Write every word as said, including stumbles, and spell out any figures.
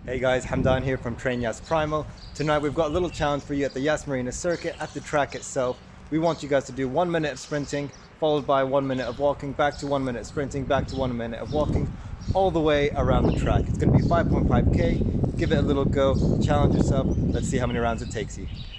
Hey guys, Hamdan here from Train Yas Primal. Tonight we've got a little challenge for you at the Yas Marina circuit at the track itself. We want you guys to do one minute of sprinting, followed by one minute of walking, back to one minute of sprinting, back to one minute of walking, all the way around the track. It's going to be five point five K. Give it a little go, challenge yourself. Let's see how many rounds it takes you.